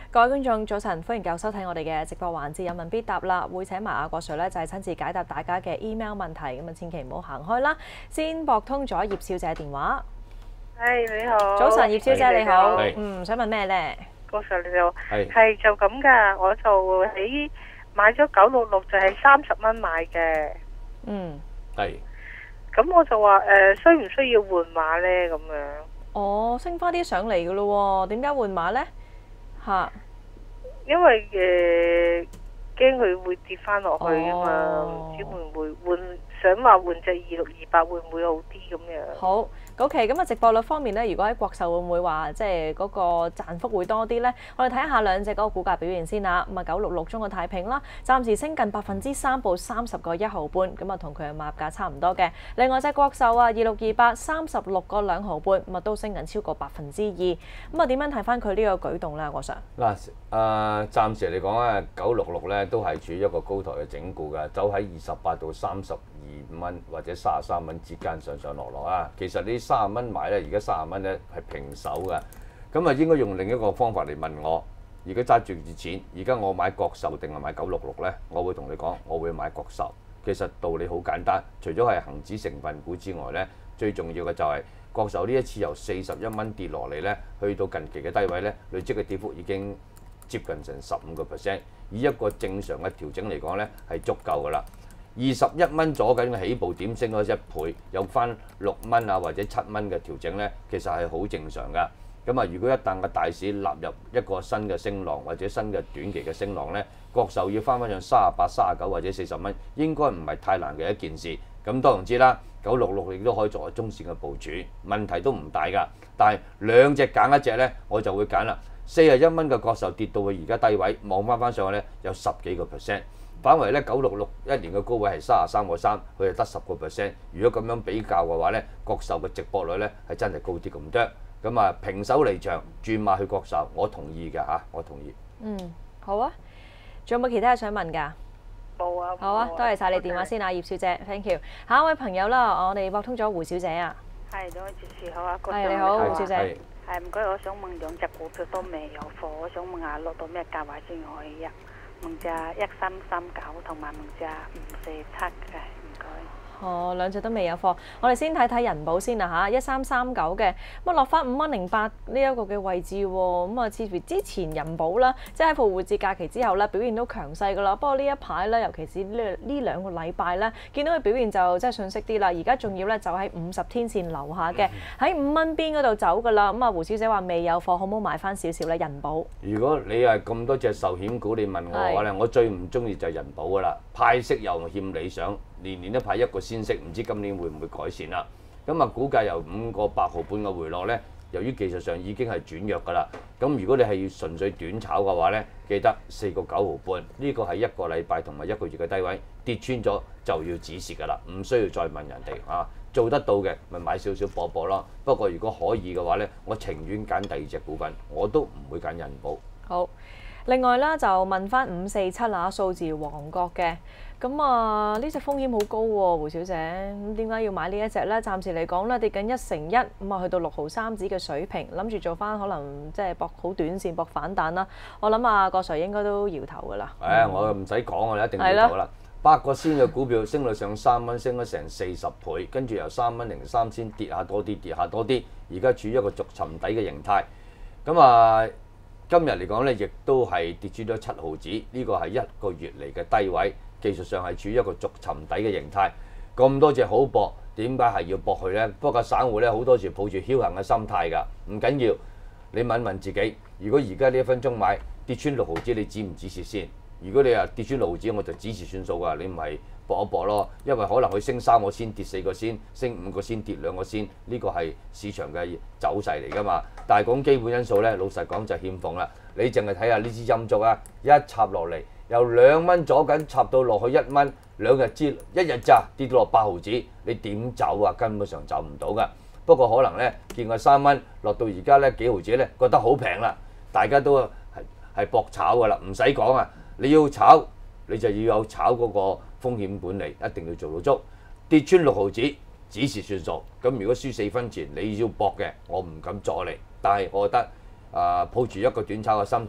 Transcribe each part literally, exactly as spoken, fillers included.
各位觀眾早晨，歡迎繼續收睇我哋嘅直播環節有問必答啦，會請埋阿郭 Sir 咧就係親自解答大家嘅 email 問題，咁啊千祈唔好行開啦。先撥通咗葉小姐電話。 係你好， 早晨，葉小姐你好， 係嗯，想問咩咧？ 郭 Sir 你好， 係係就咁噶，我就喺買咗九六六就係三十蚊買嘅， 嗯， 係咁我就話誒需唔需要換碼咧咁樣？ 哦，升翻啲上嚟噶咯喎，點解換碼咧？嚇， 因為誒驚佢會跌翻落去啊嘛， 哦唔知會唔會換，想話換隻二六二八會唔會好啲咁樣？ 好。OK，咁啊直播率方面咧，如果喺國壽會唔會話即係嗰個賺幅會多啲咧？我哋睇下兩隻嗰個股價表現先啦。咁啊九六六中國太平啦，暫時升近百分之三，報三十個一毫半，咁啊同佢嘅買入價差唔多嘅。另外隻國壽啊二六二八三十六個兩毫半，咁啊都升緊超過百分之二。咁啊點樣睇翻佢呢個舉動咧？郭 Sir？ 嗱，誒暫時嚟講咧，九六六咧都係處於一個高台嘅整固嘅，走喺二十八到三十二蚊或者三十三蚊之間上上落落啊。其實呢三十蚊買咧，而家三十蚊咧係平手嘅，咁啊應該用另一個方法嚟問我。而家揸住啲錢，而家我買國壽定係買九六六咧？我會同你講，我會買國壽。其實道理好簡單，除咗係恒指成分股之外咧，最重要嘅就係國壽呢一次由四十一蚊跌落嚟咧，去到近期嘅低位咧，累積嘅跌幅已經接近成十五個 percent。以一個正常嘅調整嚟講咧，係足夠㗎啦。二十一蚊左緊嘅起步點升咗一倍，有翻六蚊啊或者七蚊嘅調整咧，其實係好正常㗎。咁啊，如果一旦個大市納入一個新嘅升浪或者新嘅短期嘅升浪咧，國壽要翻翻上三十八、三十九或者四十蚊，應該唔係太難嘅一件事。咁當然知啦，九六六亦都可以作為中線嘅部署，問題都唔大㗎。但係兩隻揀一隻咧，我就會揀啦。四十一蚊嘅國壽跌到去而家低位，望翻翻上去咧有十幾個 percent。反為咧九六六一年嘅高位係三十三個三，佢係得十個 percent。如果咁樣比較嘅話咧，國壽嘅值博率咧係真係高啲咁多。咁啊平手離場轉碼去國壽，我同意嘅嚇，我同意。 嗯，好啊。仲有冇其他嘢想問㗎？ 冇啊， 好啊，多謝晒你電話先啊，葉小姐 ，thank you。下一位朋友啦，我哋撥通咗胡小姐啊。 係，兩位主持好啊，郭係你好，胡小姐。 係唔該，我想問兩隻股票都未有貨，我想問下落到咩價位先可以入？問隻一三三九同埋問隻五四七嘅，唔該。 哦，兩隻都未有貨，我哋先睇睇人保先啦嚇，一三三九嘅，咁啊落翻五蚊零八呢一個嘅位置喎，咁啊似乎之前人保啦，即係喺復活節假期之後咧表現都強勢噶啦，不過呢一排咧，尤其是呢呢兩個禮拜咧，見到佢表現就即係遜色啲啦，而家仲要咧就喺五十天線樓下嘅，喺五蚊邊嗰度走噶啦，咁啊胡小姐話未有貨，好唔好買翻少少咧？人保。 如果你係咁多隻壽險股，你問我嘅話咧，我最唔中意就係人保噶啦，派息又欠理想。年年都派一個先息，唔知今年會唔會改善啦？咁啊，股價由五個八毫半嘅回落咧，由於技術上已經係轉弱㗎啦。咁如果你係要純粹短炒嘅話咧，記得四個九毫半，呢個係一個禮拜同埋一個月嘅低位，跌穿咗就要止蝕㗎啦，唔需要再問人哋啊。做得到嘅咪買少少搏搏咯。不過如果可以嘅話咧，我情願揀第二隻股份，我都唔會揀人保。 好，另外啦就問翻五四七啊，數字王國嘅。咁啊，呢隻風險好高喎，胡小姐。咁點解要買呢一隻咧？暫時嚟講咧，跌緊一成一，咁啊去到六毫三子嘅水平，諗住做翻可能即係搏好短線搏反彈啦。我諗啊，郭 Sir 應該都搖頭㗎啦。 誒、哎，我唔使講，我哋一定搖頭啦。八個仙嘅股票升到上三蚊，升咗成四十倍，跟住由三蚊零三仙跌下多啲，跌下多啲，而家處於一個逐沉底嘅形態。咁啊，今日嚟講咧，亦都係跌穿咗七毫子，呢個係一個月嚟嘅低位。技術上係處於一個逐沉底嘅形態，咁多隻好搏，點解係要搏佢呢？不過散戶咧好多時抱住僥倖嘅心態㗎，唔緊要。你問問自己，如果而家呢一分鐘買跌穿六毫子，你止唔止蝕先？如果你話跌穿六毫子，我就止蝕算數㗎，你唔係搏一搏咯。因為可能佢升三個先，跌四個先，升五個先，跌兩個先，呢個係市場嘅走勢嚟㗎嘛。但係講基本因素咧，老實講就欠奉啦。你淨係睇下呢支陰燭啊，一插落嚟。由兩蚊左緊插到落去一蚊，兩日之一日咋跌到落八毫子，你點走啊？根本上走唔到㗎。不過可能咧見過三蚊落到而家咧幾毫子咧，覺得好平啦，大家都係係搏炒㗎啦，唔使講啊！你要炒你就要有炒嗰個風險管理，一定要做到足。跌穿六毫子，止蝕算數。咁如果輸四分錢，你要搏嘅，我唔敢阻你。但係我覺得啊、呃，抱住一個短炒嘅心態咧。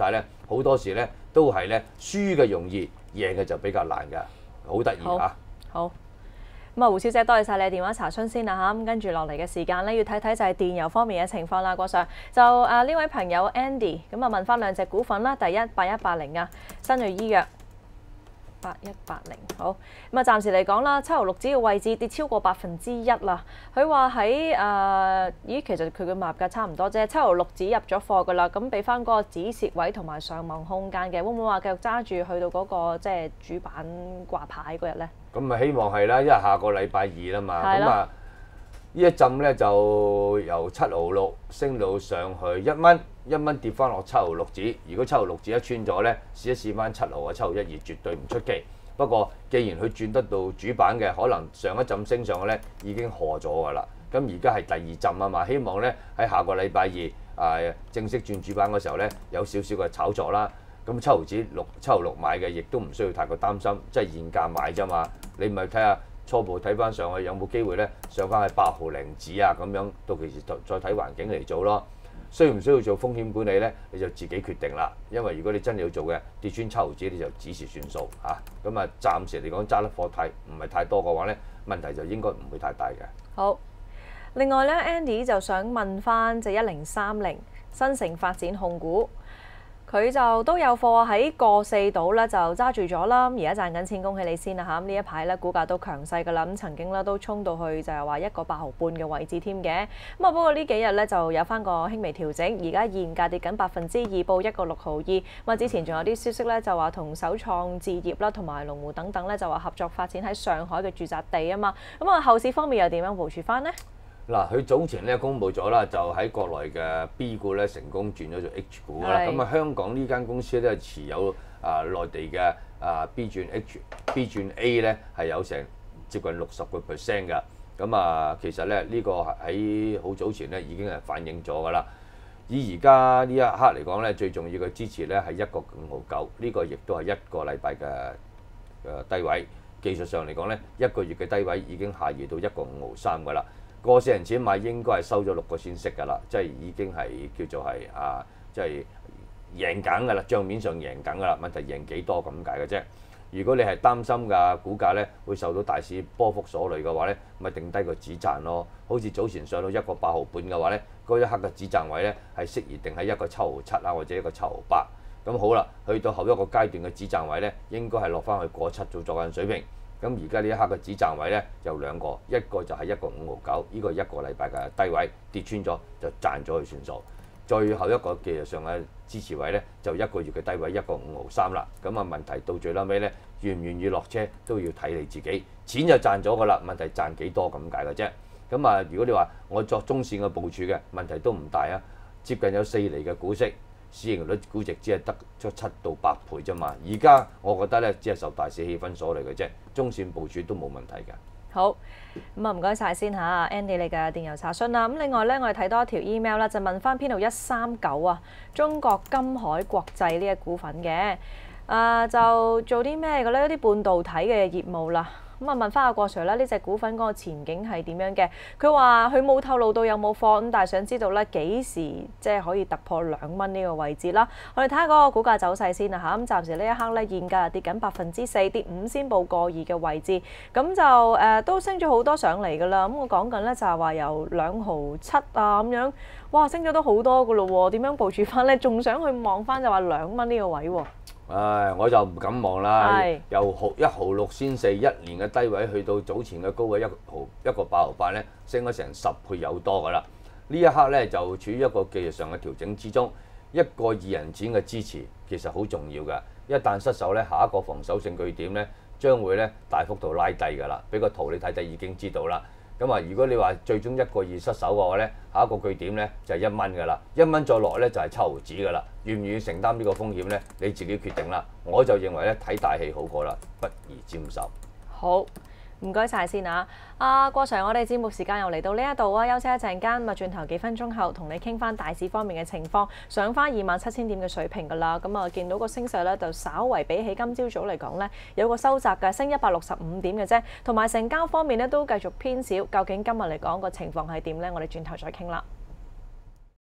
好多時咧都係咧輸嘅容易，贏嘅就比較難㗎，好得意嚇。 好。咁啊，胡小姐，多謝晒你電話查詢先啦嚇。咁跟住落嚟嘅時間咧，要睇睇就係電郵方面嘅情況啦。郭 Sir 就啊呢位朋友 Andy 咁啊問翻兩隻股份啦，第一八一八零啊，新銳醫藥。八一八零好咁啊！暫時嚟講啦，七毫六指嘅位置跌超過百分之一啦。佢話喺誒，咦，其實佢嘅買入價差唔多啫，七毫六指入咗貨噶啦。咁俾翻嗰個止蝕位同埋上望空間嘅，會唔會話繼續揸住去到嗰、那個即係主板掛牌嗰日咧？ 咁啊，希望係啦，因為下個禮拜二啦嘛。咁啊，呢一陣咧就由七毫六升到上去一蚊，一蚊跌翻落七毫六指。如果七毫六指一穿咗咧，試一試翻七毫啊，七毫一二絕對唔出奇。不過既然佢轉得到主板嘅，可能上一陣升上去咧已經賀咗㗎啦。咁而家係第二陣啊嘛，希望咧喺下個禮拜二啊、呃、正式轉主板嗰時候咧有少少嘅炒作啦。咁七毫子六七毫六買嘅，亦都唔需要太過擔心，即係現價買啫嘛。你咪睇下初步睇翻上去有冇機會咧上翻去八毫零子啊咁樣，到其時再睇環境嚟做咯。需唔需要做風險管理咧？你就自己決定啦。因為如果你真係要做嘅，跌穿七毫子你就止蝕算數嚇。咁啊，暫時嚟講揸得貨太唔係太多嘅話咧，問題就應該唔會太大嘅。 好，另外咧 ，Andy 就想問翻就一零三零新城發展控股。佢就都有貨喺個四度咧，就揸住咗啦。而家賺緊錢，恭喜你先啦嚇！呢一排咧股價都強勢㗎啦，咁曾經咧都衝到去就係話一個八毫半嘅位置添嘅。咁啊不過呢幾日咧就有翻個輕微調整，而家現價跌緊百分之二，報一個六毫二。咁啊之前仲有啲消息咧就話同首創置業啦同埋龍湖等等咧就話合作發展喺上海嘅住宅地啊嘛。咁啊後市方面又點樣部署翻呢？ 嗱，佢早前咧公佈咗啦，就喺國內嘅 B 股咧成功轉咗做 H 股啦。咁啊，香港呢間公司咧持有啊內地嘅啊 B 轉 H、B 轉 A 咧係有成接近六十個 percent 㗎。咁啊，其實咧呢個喺好早前咧已經係反映咗㗎啦。以而家呢一刻嚟講咧，最重要嘅支持咧係一個五毫九，呢個亦都係一個禮拜嘅誒低位。技術上嚟講咧，一個月嘅低位已經下移到一個五毫三㗎啦。個四人錢買應該係收咗六個先息㗎啦，即係已經係叫做係啊，即係贏緊㗎啦，帳面上贏緊㗎啦。問題贏幾多咁解嘅啫。如果你係擔心㗎股價咧會受到大市波幅所累嘅話咧，咪定低個止賺咯。好似早前上到一個八毫半嘅話咧，嗰一刻嘅止賺位咧係適宜定喺一個七毫七啊，或者一個七毫八。咁好啦，去到後一個階段嘅止賺位咧，應該係落翻去過七做作緊水平。咁而家呢一刻嘅止賺位咧有兩個，一個就係一個五毫九，呢個一個禮拜嘅低位跌穿咗就賺咗佢算數。最後一個技術上嘅支持位咧就一個月嘅低位一個五毫三啦。咁啊問題到最撚尾咧，願唔願意落車都要睇你自己，錢就賺咗㗎啦，問題賺幾多咁解嘅啫。咁啊，如果你話我作中線嘅部署嘅問題都唔大啊，接近有四厘嘅股息。市盈率估值只係得咗七到八倍啫嘛，而家我覺得咧只係受大市氣氛所累嘅啫，中線部署都冇問題嘅。 好，咁啊唔該晒先嚇 Andy 你嘅電郵查詢啦。咁另外咧，我哋睇多一條 email 啦，就問翻編號一三九啊，中國金海國際呢一股份嘅，啊就做啲咩嘅咧？一啲半導體嘅業務啦。咁啊問翻阿郭 Sir 啦，呢隻股份嗰個前景係點樣嘅？佢話佢冇透露到有冇貨，咁但係想知道咧幾時即係可以突破兩蚊呢個位置啦。我哋睇下嗰個股價走勢先啦嚇。咁暫時呢一刻咧現價跌緊百分之四，跌五先報個二嘅位置，咁就誒、呃、都升咗好多上嚟㗎啦。咁我講緊咧就係話由兩毫七啊咁樣，哇升咗都好多㗎咯喎。點樣部署翻咧？仲想去望翻就話兩蚊呢個位喎。 唉，我就唔敢望啦。由毫一毫六先四一年嘅低位去到早前嘅高位一毫一個八毫八咧，升咗成十倍有多㗎啦。呢一刻咧就處於一個技術上嘅調整之中，一個二人錢嘅支持其實好重要㗎。一旦失守咧，下一個防守性據點咧將會咧大幅度拉低㗎啦。俾個圖你睇睇已經知道啦。咁啊，如果你話最終一個二失手嘅話咧，下一個據點咧就係一蚊㗎啦，一蚊再落咧就係七毫子㗎啦。願唔願意承擔呢個風險咧？你自己決定啦。我就認為咧睇大戲好過啦，不宜沾手。 好，唔該晒先啊！啊，郭 Sir，我哋節目時間又嚟到呢一度啊，休息一陣間，咪轉頭幾分鐘後同你傾翻大市方面嘅情況，上翻二萬七千點嘅水平㗎啦。咁啊，見到個升勢咧就稍為比起今朝早嚟講咧有個收窄嘅，升一百六十五點嘅啫。同埋成交方面咧都繼續偏少。究竟今日嚟講個情況係點咧？我哋轉頭再傾啦。